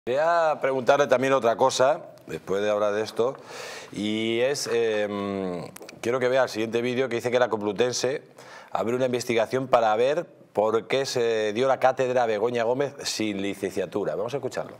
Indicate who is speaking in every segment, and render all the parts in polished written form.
Speaker 1: Quería preguntarle también otra cosa, después de hablar de esto, y es, quiero que vea el siguiente vídeo que dice que la Complutense abre una investigación para ver por qué se dio la cátedra a Begoña Gómez sin licenciatura. Vamos a escucharlo.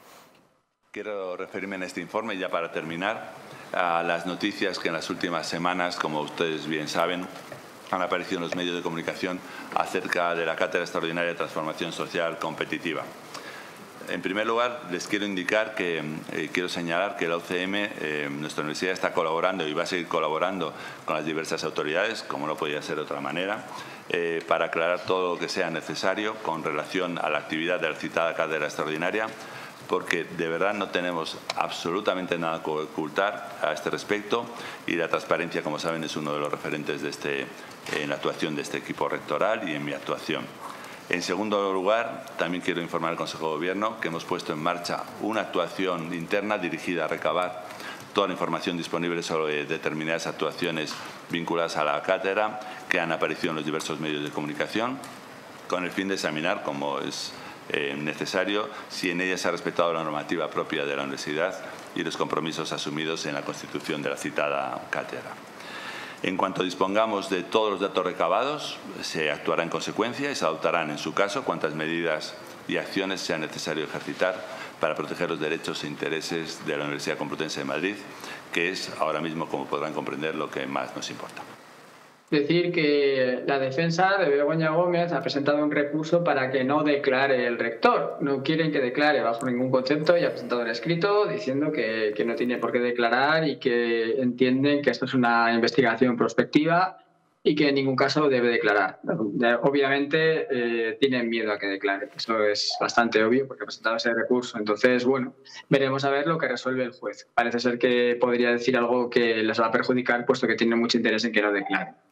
Speaker 2: Quiero referirme en este informe, ya para terminar, a las noticias que en las últimas semanas, como ustedes bien saben, han aparecido en los medios de comunicación acerca de la Cátedra Extraordinaria de Transformación Social Competitiva. En primer lugar, les quiero indicar que quiero señalar que la UCM, nuestra universidad, está colaborando y va a seguir colaborando con las diversas autoridades, como no podía ser de otra manera, para aclarar todo lo que sea necesario con relación a la actividad de la citada cátedra extraordinaria, porque de verdad no tenemos absolutamente nada que ocultar a este respecto y la transparencia, como saben, es uno de los referentes en la actuación de este equipo rectoral y en mi actuación. En segundo lugar, también quiero informar al Consejo de Gobierno que hemos puesto en marcha una actuación interna dirigida a recabar toda la información disponible sobre determinadas actuaciones vinculadas a la cátedra que han aparecido en los diversos medios de comunicación, con el fin de examinar, como es necesario, si en ella se ha respetado la normativa propia de la universidad y los compromisos asumidos en la constitución de la citada cátedra. En cuanto dispongamos de todos los datos recabados, se actuará en consecuencia y se adoptarán, en su caso, cuantas medidas y acciones sea necesario ejercitar para proteger los derechos e intereses de la Universidad Complutense de Madrid, que es ahora mismo, como podrán comprender, lo que más nos importa.
Speaker 3: Decir que la defensa de Begoña Gómez ha presentado un recurso para que no declare el rector. No quieren que declare bajo ningún concepto y ha presentado un escrito diciendo que no tiene por qué declarar y que entienden que esto es una investigación prospectiva y que en ningún caso debe declarar. Obviamente tienen miedo a que declare. Eso es bastante obvio porque ha presentado ese recurso. Entonces, bueno, veremos a ver lo que resuelve el juez. Parece ser que podría decir algo que les va a perjudicar puesto que tiene mucho interés en que no declare.